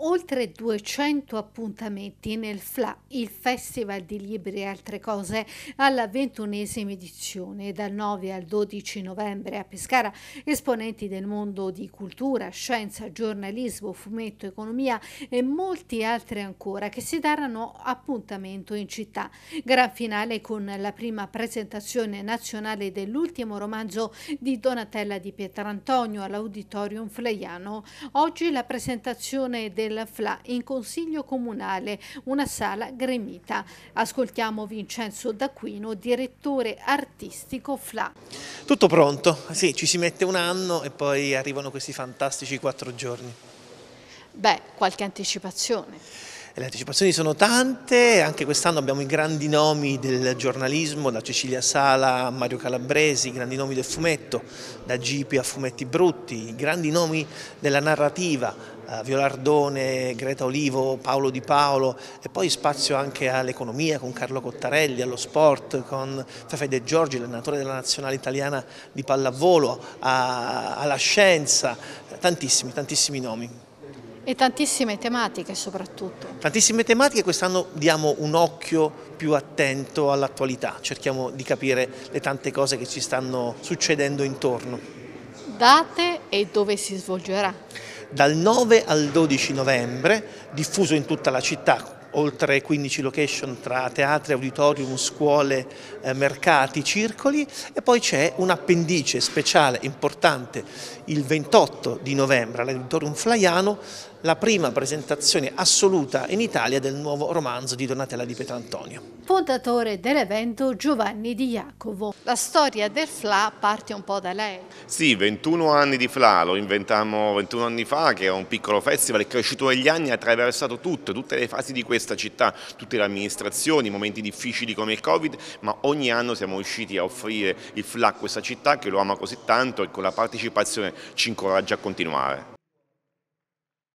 Oltre 200 appuntamenti nel FLA, il Festival di Libri e Altre Cose, alla 21ª edizione. Dal 9 al 12 novembre a Pescara, esponenti del mondo di cultura, scienza, giornalismo, fumetto, economia e molti altri ancora che si daranno appuntamento in città. Gran finale con la prima presentazione nazionale dell'ultimo romanzo di Donatella Di Pietrantonio all'Auditorium Flaiano. Oggi la presentazione del FLA in Consiglio Comunale, una sala gremita. Ascoltiamo Vincenzo D'Aquino, direttore artistico FLA. Tutto pronto, sì, ci si mette un anno e poi arrivano questi fantastici 4 giorni. Beh, qualche anticipazione. Le anticipazioni sono tante, anche quest'anno abbiamo i grandi nomi del giornalismo, da Cecilia Sala a Mario Calabresi, i grandi nomi del fumetto, da Gipi a Fumetti Brutti, i grandi nomi della narrativa, Violardone, Greta Olivo, Paolo Di Paolo, e poi spazio anche all'economia con Carlo Cottarelli, allo sport con Fefe De Giorgi, l'allenatore della nazionale italiana di pallavolo, alla scienza, tantissimi nomi. E tantissime tematiche soprattutto. Tantissime tematiche, quest'anno diamo un occhio più attento all'attualità, cerchiamo di capire le tante cose che ci stanno succedendo intorno. Date e dove si svolgerà? Dal 9 al 12 novembre, diffuso in tutta la città, oltre 15 location tra teatri, auditorium, scuole, mercati, circoli, e poi c'è un appendice speciale importante il 28 di novembre all'Auditorium Flaiano, la prima presentazione assoluta in Italia del nuovo romanzo di Donatella Di Pietrantonio. Fondatore dell'evento Giovanni Di Jacopo. La storia del FLA parte un po' da lei. Sì, 21 anni di FLA, lo inventammo 21 anni fa, che è un piccolo festival, è cresciuto negli anni, ha attraversato tutte le fasi di questa città, tutte le amministrazioni, momenti difficili come il Covid, ma ogni anno siamo riusciti a offrire il FLA a questa città che lo ama così tanto e con la partecipazione ci incoraggia a continuare.